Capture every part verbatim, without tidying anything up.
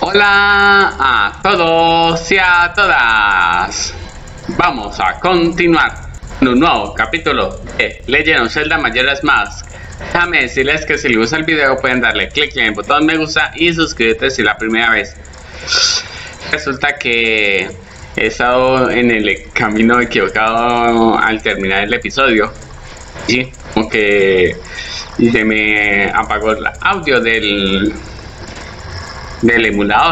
Hola a todos y a todas. Vamos a continuar con un nuevo capítulo de Legend of Zelda Majora's Mask. Déjame decirles que si les gusta el video pueden darle clic en el botón me gusta y suscribirte si es la primera vez. Resulta que he estado en el camino equivocado al terminar el episodio y como que y se me apagó el audio del del emulador.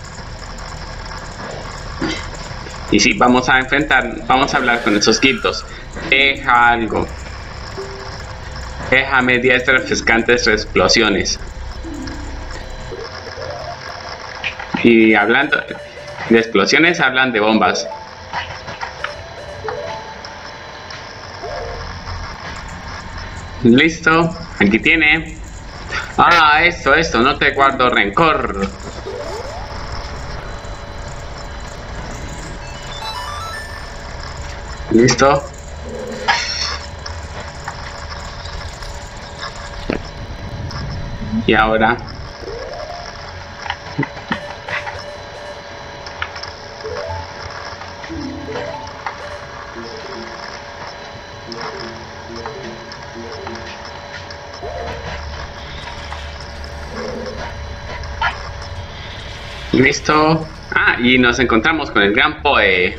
Y sí, vamos a enfrentar, vamos a hablar con esos quitos. Deja algo. Déjame diez refrescantes explosiones. Y hablando de explosiones, hablan de bombas. Listo, aquí tiene. Ah, esto, esto, no te guardo rencor. Listo. Y ahora listo. Ah, y nos encontramos con el gran Poe.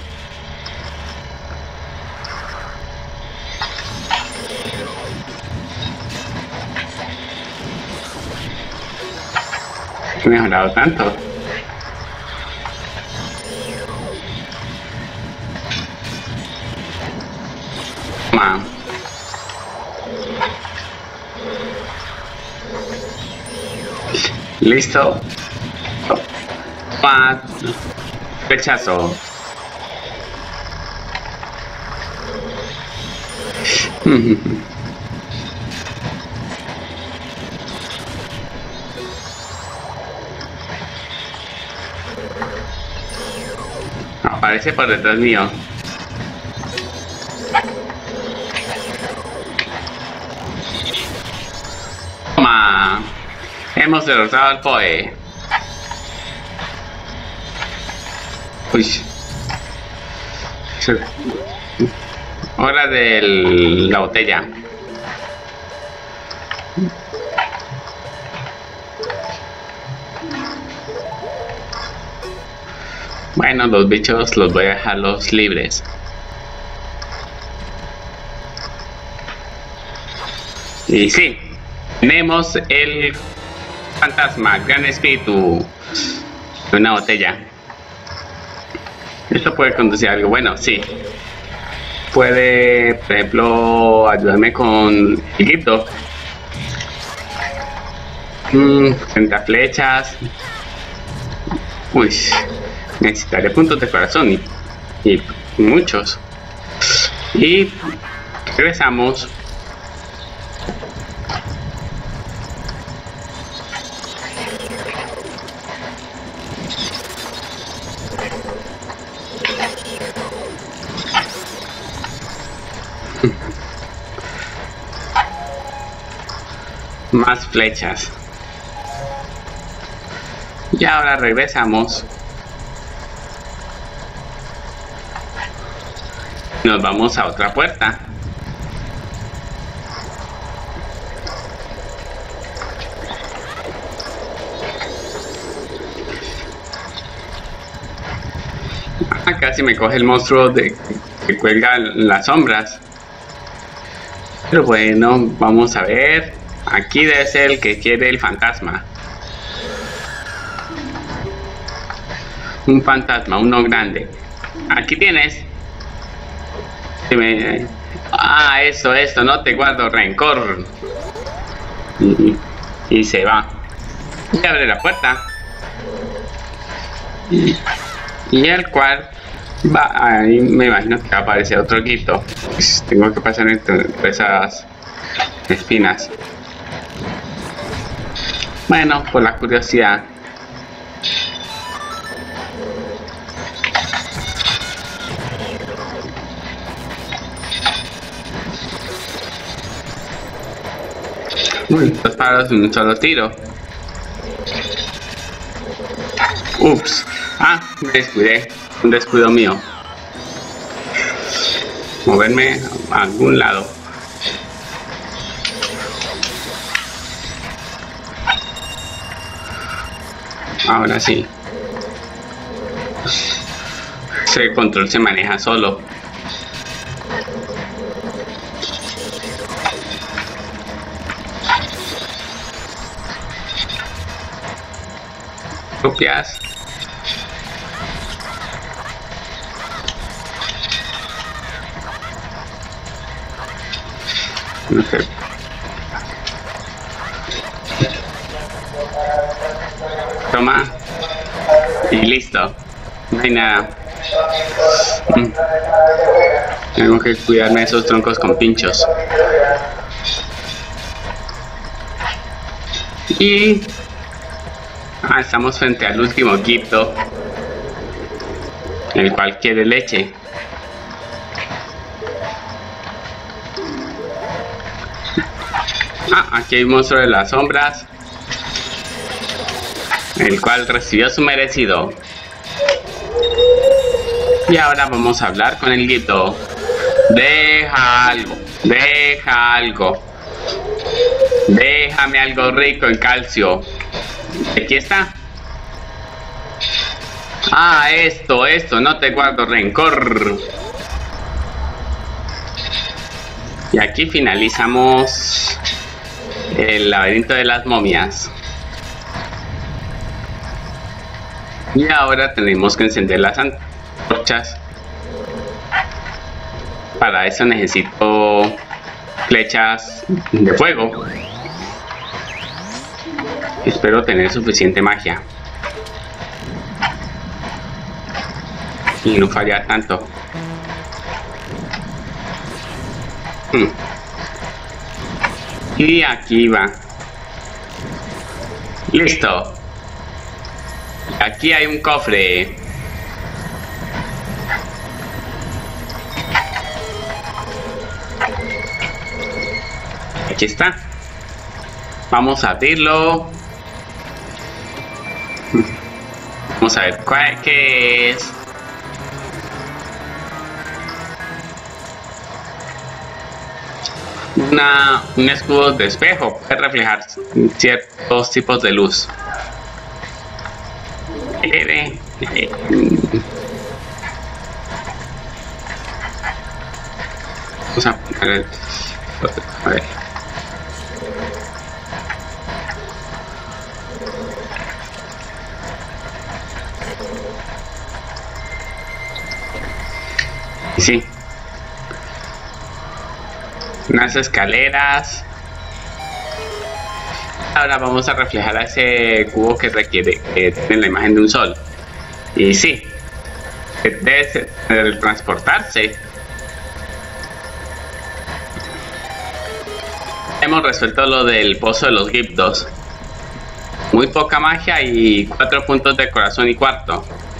¿Qué me ha mejorado tanto? Toma. Listo. Toma. Rechazo. Aparece por detrás mío. Toma. Hemos derrotado al Poe. Uy. Hora de la botella. Bueno, los bichos los voy a dejarlos libres. Y sí, tenemos el fantasma, gran espíritu de una botella. Esto puede conducir a algo bueno, sí. Puede, por ejemplo, ayudarme con el grito. Mm, treinta flechas. Uy. Necesitaré puntos de corazón y, y muchos. Y regresamos. Más flechas. Y ahora regresamos. Nos vamos a otra puerta. Ah, casi me coge el monstruo de que cuelga las sombras. Pero bueno, vamos a ver. Aquí debe ser el que quiere el fantasma. Un fantasma, uno grande. Aquí tienes. Me... Ah, eso, esto, no te guardo rencor. Y, y se va. Y abre la puerta. Y, y el cual va. Ahí me imagino que va a aparecer otro guito. Pues tengo que pasar entre esas espinas. Bueno, por la curiosidad. Uy, dos pájaros en un solo tiro. Ups. Ah, me descuidé. Un descuido mío. Moverme a algún lado. Ahora sí. Ese control se maneja solo. Copias. Okay. Toma. Y listo. No hay nada. Mm. Tengo que cuidarme de esos troncos con pinchos. Y... Ah, estamos frente al último Gipto, el cual quiere leche. Ah, aquí hay un monstruo de las sombras, el cual recibió su merecido. Y ahora vamos a hablar con el Gipto. Deja algo, deja algo. Déjame algo rico en calcio. Aquí está. Ah, esto, esto, no te guardo rencor. Y aquí finalizamos el laberinto de las momias. Y ahora tenemos que encender las antorchas. Para eso necesito flechas de fuego. Espero tener suficiente magia y no fallar tanto. Hmm. Y aquí va. Listo. Aquí hay un cofre. Aquí está. Vamos a abrirlo. Vamos a ver cuál, qué es. Una, un escudo de espejo puede reflejar ciertos tipos de luz. Vamos a poner, a ver. Sí. Unas escaleras. Ahora vamos a reflejar a ese cubo que requiere que tiene la imagen de un sol. Y sí, debe transportarse. Hemos resuelto lo del pozo de los Giptos. Muy poca magia y cuatro puntos de corazón y cuarto.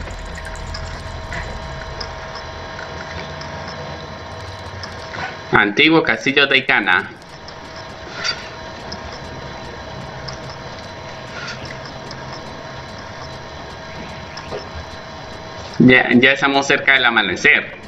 Antiguo castillo de Icana. Ya, ya estamos cerca del amanecer.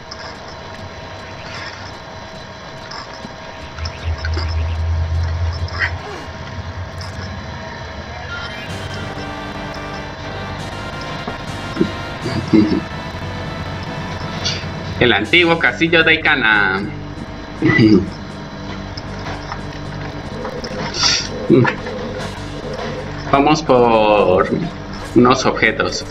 El antiguo castillo de Icana. Vamos por unos objetos.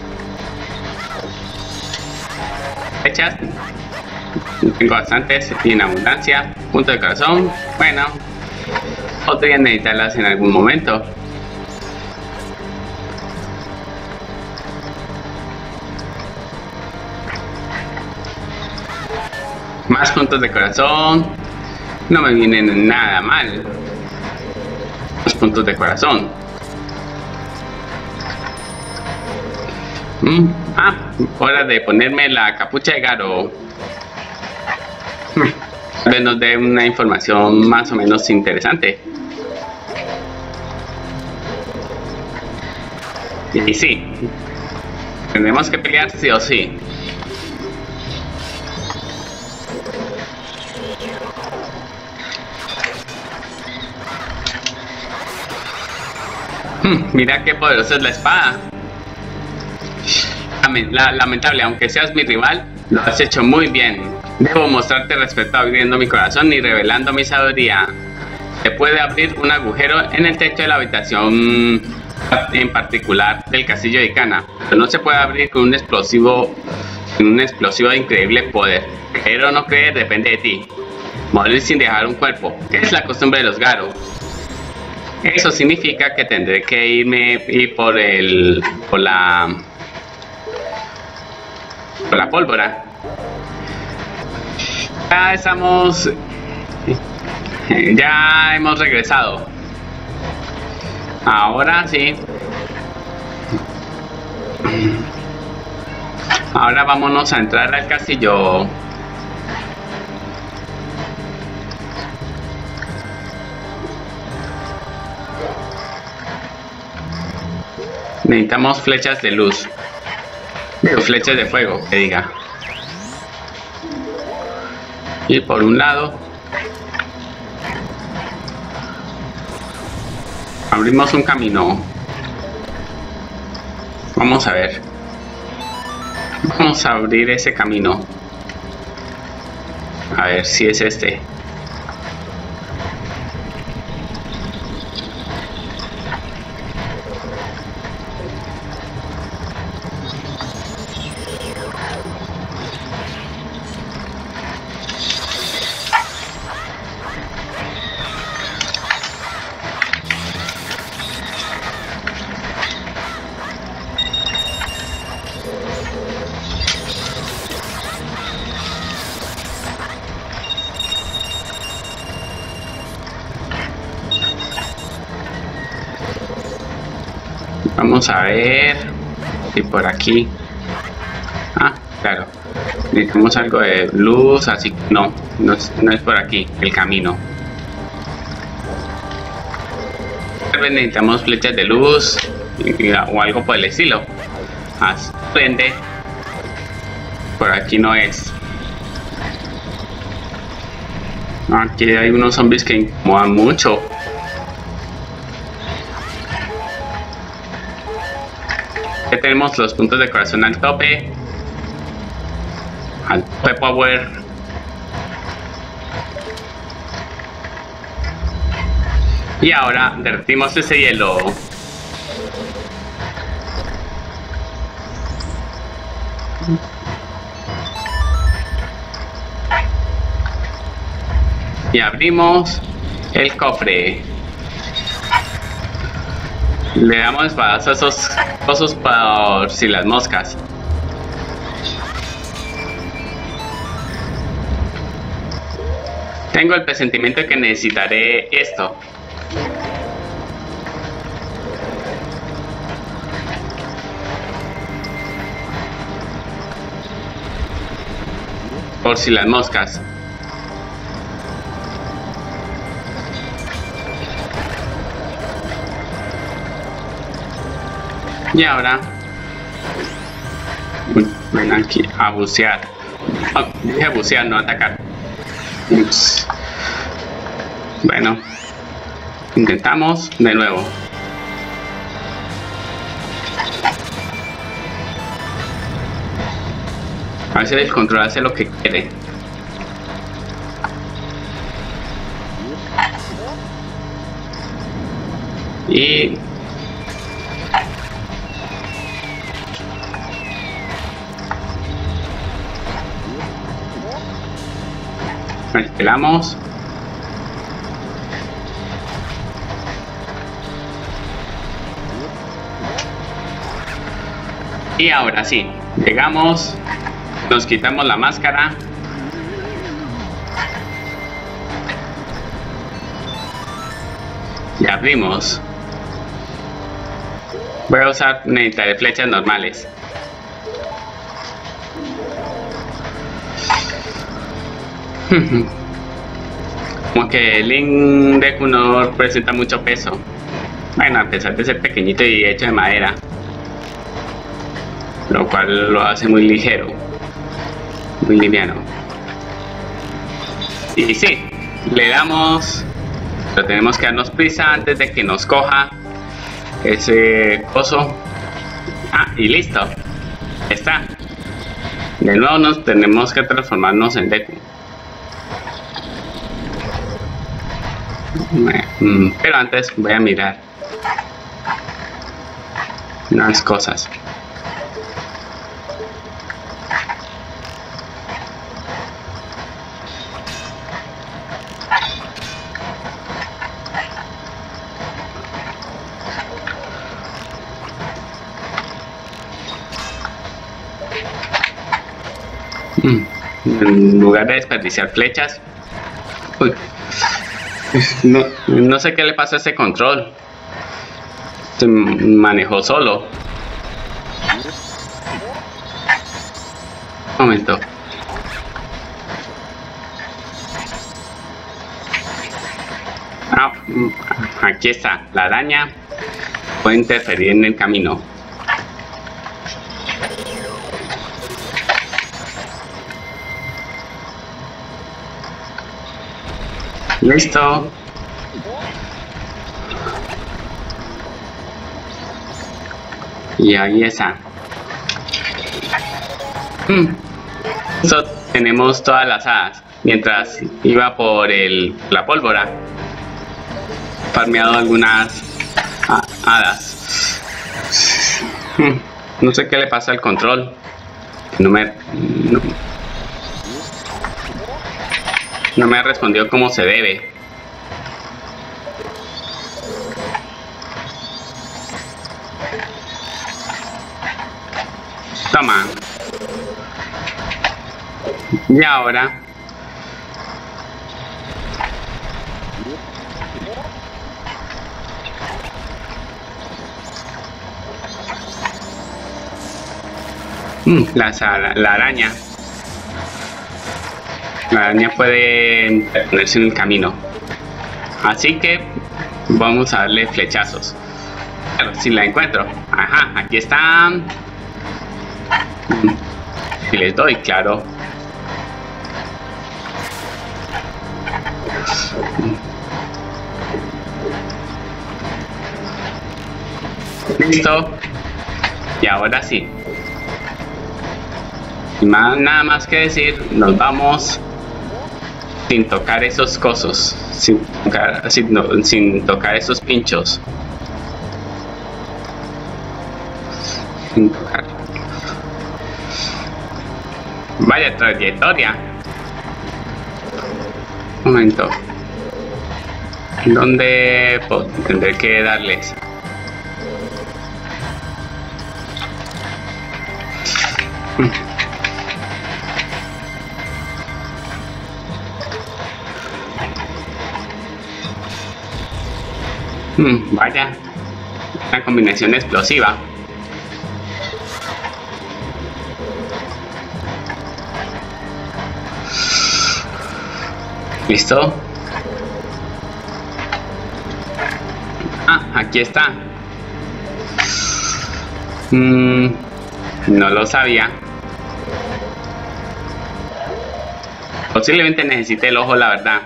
Flechas. Tengo bastantes y en abundancia. Punto de corazón. Bueno, podría necesitarlas en algún momento. Más puntos de corazón. No me vienen nada mal. Más puntos de corazón. Mm, ah, hora de ponerme la capucha de Garo. Tal vez nos dé una información más o menos interesante. Y sí, Tenemos que pelear sí o sí. Hmm, mira qué poderosa es la espada. Lamentable, aunque seas mi rival, lo has hecho muy bien. Debo mostrarte respeto abriendo mi corazón y revelando mi sabiduría. Se puede abrir un agujero en el techo de la habitación, en particular del castillo de Ikana, pero no se puede abrir con un explosivo, un explosivo de increíble poder. Creer o no creer depende de ti. Morir sin dejar un cuerpo, que es la costumbre de los Garo. Eso significa que tendré que irme ir por el, por la, por la pólvora. Ya estamos, ya hemos regresado. Ahora sí. Ahora vámonos a entrar al castillo. Necesitamos flechas de luz. O flechas de fuego, que diga. Y por un lado abrimos un camino. Vamos a ver. Vamos a abrir ese camino. A ver si es este. Vamos a ver si por aquí. Ah, claro. Necesitamos algo de luz, así que no, no es, no es por aquí el camino. Tal vez necesitamos flechas de luz y, o algo por el estilo. Prende. Por aquí no es. Aquí hay unos zombies que incomodan mucho. Ya tenemos los puntos de corazón al tope. Al tope power. Y ahora derretimos ese hielo. Y abrimos el cofre. Le damos espadas a esos cosas por si las moscas. Tengo el presentimiento de que necesitaré esto. Por si las moscas. Y ahora ven aquí a bucear. Oh, dije bucear, no atacar. Ups. Bueno, intentamos de nuevo. A veces el control hace lo que quiere. Y esperamos. Y ahora sí, llegamos, nos quitamos la máscara. Y abrimos. Voy a usar necesitaré flechas normales. Como que el Link Deku no presenta mucho peso. Bueno, a pesar de ser pequeñito y hecho de madera. lo cual lo hace muy ligero, muy liviano. Y sí, le damos, pero tenemos que darnos prisa antes de que nos coja ese coso. Ah, y listo, está. De nuevo nos tenemos que transformarnos en Deku. Pero antes voy a mirar unas cosas. En lugar de desperdiciar flechas, uy, no, no sé qué le pasa a este control. Se manejó solo. Un momento. Ah, aquí está. La araña puede interferir en el camino. Listo. Y ahí está. Hmm. So, tenemos todas las hadas. Mientras iba por el, la pólvora, farmeado algunas ah, hadas. Hmm. No sé qué le pasa al control. No me... No, no me ha respondido como se debe. Toma. Y ahora mm, la, la araña. La araña puede ponerse en el camino. Así que vamos a darle flechazos. Claro, si la encuentro. Ajá, aquí están. Si les doy, claro. Listo. Y ahora sí. Sin más, nada más que decir, nos vamos sin tocar esos cosos. Sin tocar, sin, no, sin tocar esos pinchos. Sin tocar. Vaya trayectoria. Un momento. ¿Dónde pues, tendré que darles? Hmm, vaya, una combinación explosiva. ¿Listo? Ah, aquí está. Mm, no lo sabía. Posiblemente necesite el ojo, la verdad.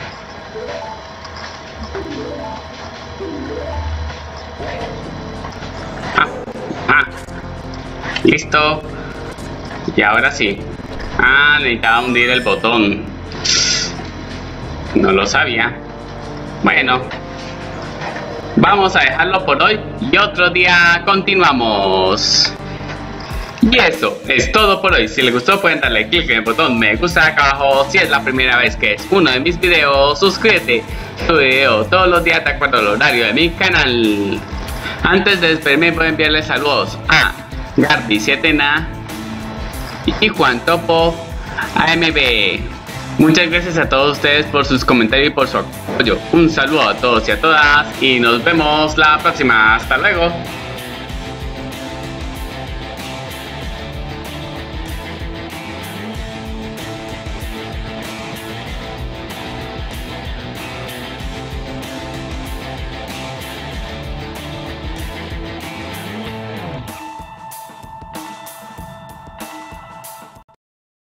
Ah, ah. Listo. Y ahora sí. Ah, necesitaba hundir el botón. No lo sabía. Bueno, vamos a dejarlo por hoy y otro día continuamos. Y eso es todo por hoy. Si les gustó pueden darle clic en el botón me gusta acá abajo. Si es la primera vez que es uno de mis videos, suscríbete. Subo video todos los días de acuerdo al horario de mi canal. Antes de despedirme voy a enviarle saludos a Garby siete Na y Juan Topo A M B. Muchas gracias a todos ustedes por sus comentarios y por su apoyo. Un saludo a todos y a todas y nos vemos la próxima. Hasta luego.